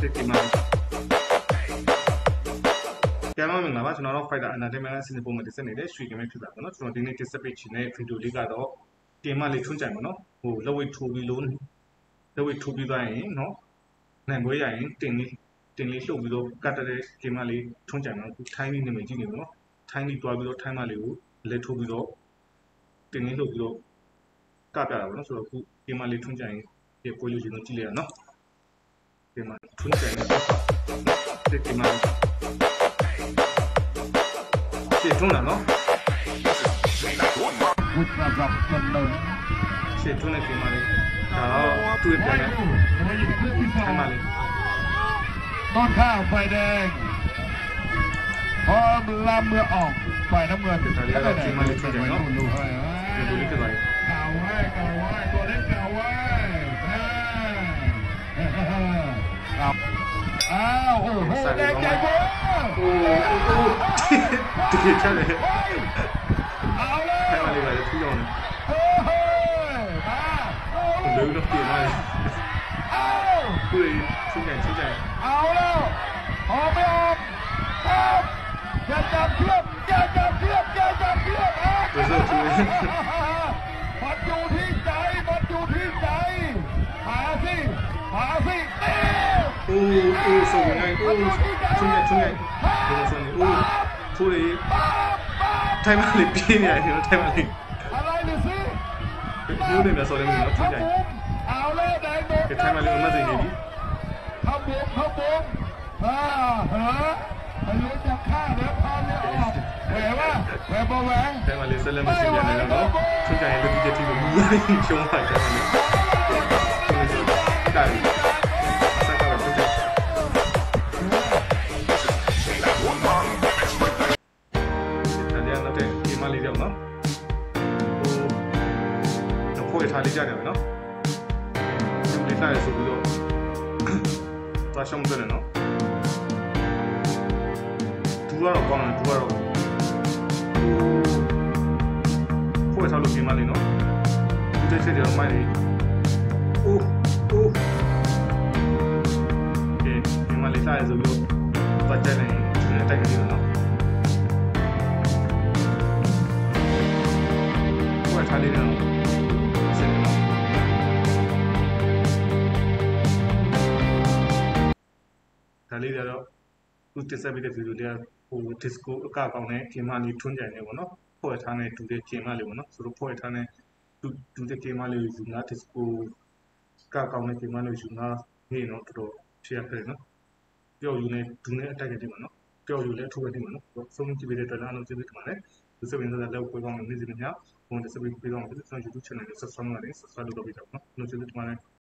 ဒီမှာကျန်တော်မင်္ဂလာပါကျွန်တော်တို့ Fighter Entertainment စီစဉ်ပုံမှာတင်ဆက်နေတဲ့ရွှေကမဲဖြစ်တာပေါ့နော်ကျွန်တော်ဒီနေ့တင်ဆက်ပေးချင်တဲ့ဗီဒီယိုလေးကတော့ကင်မလေးထွန်းကြိုင်ပေါ့နော်ဟိုလက်ဝဲထိုးပြီးလို့လက်ဝဲထိုးပြီးသွားရင်နော်နိုင်ပွဲရရင်တင်လေးလှုပ်ပြီးတော့ကတ်တဲ့ကင်မလေးထွန်းကြိုင်မှာထိုင်းလေးနာမည်ကြီးနေပေါ့နော်ထိုင်းလေးတွားပြီးတော့ထိုင်းမလေးကိုလက်ထိုးပြီးတော့တင်လေးလှုပ်ပြီးတော့ကပြတာပေါ့နော်ဆိုတော့အခုကင်မလေးထွန်းကြိုင်ရဲ့ပွဲလို့ကျွန်တော်ကြည့်လိုက်ရအောင်နော်ကင်မထွန်းကြိုင်တဲ့ကင်မရှေ့ထွန်းတာနော်ရှေ့ထွန်းတဲ့ကင်မလေးဒါတော့တွေ့ပြန်တယ်ထိုင်းမလေးนอนข้างไฟแดงพร้อมลำเมื่อออกไฟน้ำเงินแล้วก็ทีมมาเลยช่วยกันเนาะดูนี่คืออะไรเก่าไว้ตัวเล็กเก่าไว้อ้าวโอ้โหแดงใจโบ้โอ้โหตีใช่เลยเอาเลยให้มาเลยไปทุกอย่างเลยมาเร็วต้องเปลี่ยนมาเลยพูดเลยชื่นใจเอาแล้วออกไม่ออกอย่าจับเทียบเดี๋ยวเสิร์ฟช่วยมันอยู่ที่ใจหาสิโอ้ส่งยังไงโอ้ช่วยโดนส่งโอ้พูดเลยไทยมาเลยปีเนี่ยเห็นไหมไทยมาเลยอะไรเนี่ยสิพูดเลยแบบส่งเลยมึงแล้วช่วยเอาแล้วแดงโดนไทยมาเลยมันมาสิเนี่ยดิเข้าบุกเหรอมันรู้จักฆ่าเดี๋ยวพาเนี่ยออกแหวะแหวบอแหวงไทยมาเลยเซเลมเป็นสิ่งอย่างนึงเนาะช่วยกันเลยที่จะที่มึงไม่ช่วยไทยมาเลยได้လေးကြောင့်နော်ဟိုဖွဲ့ထားလေးကြတယ်နော်ဒီလေးထားရဆိုပြီးတော့သွားရှုံးတယ်နော်သူကတော့ကောင်းတယ်သူကတော့ဖွဲ့ထားလို့ပြင်မလေးနော်ဒီတက်ချက်တော့မိုက်လေအိုးဒီမလေးထားရဆိုပြီးတော့သွားကြတယ်ဒီတက်ကြတယ်နော်ထားလေးတော့ဆက်နေတော့ဒါလေးကတော့သူတက်ဆက်ပြီးတဲ့ဗီဒီယိုလေးကဟို disco အကောင်းနဲ့ကင်မလေးထွန်းကြိုင်နေပေါ့နော်ဖွဲ့ထားနေတူတဲ့ကင်မလေးပေါ့နော်ဆိုတော့ဖွဲ့ထားနေတူတဲ့ကင်မလေးကိုယူငါ disco ကောင်းနဲ့ကင်မလေးကိုယူငါနေတော့တော်တော်ဖြည့်ရတယ်နော်ပျော်ယူနေဒူနဲ့အတက်ကြတယ်ပေါ့နော်ပျော်ယူလဲထိုးရတယ်ပေါ့နော်ဆုံးကြည့်ပေးတဲ့အတွက်လည်းအားလုံးကျေးဇူးတင်ပါတယ်ဒီစပင်းသားလက်ကိုပြောင်းနေနေစီများဘုံတစ်စပင်းပြောင်းပြီးကျွန်တော် YouTube channel ကို subscribe လုပ်ပြီးတော့နော်ကျွန်တော်ကျေးဇူးတင်ပါတယ်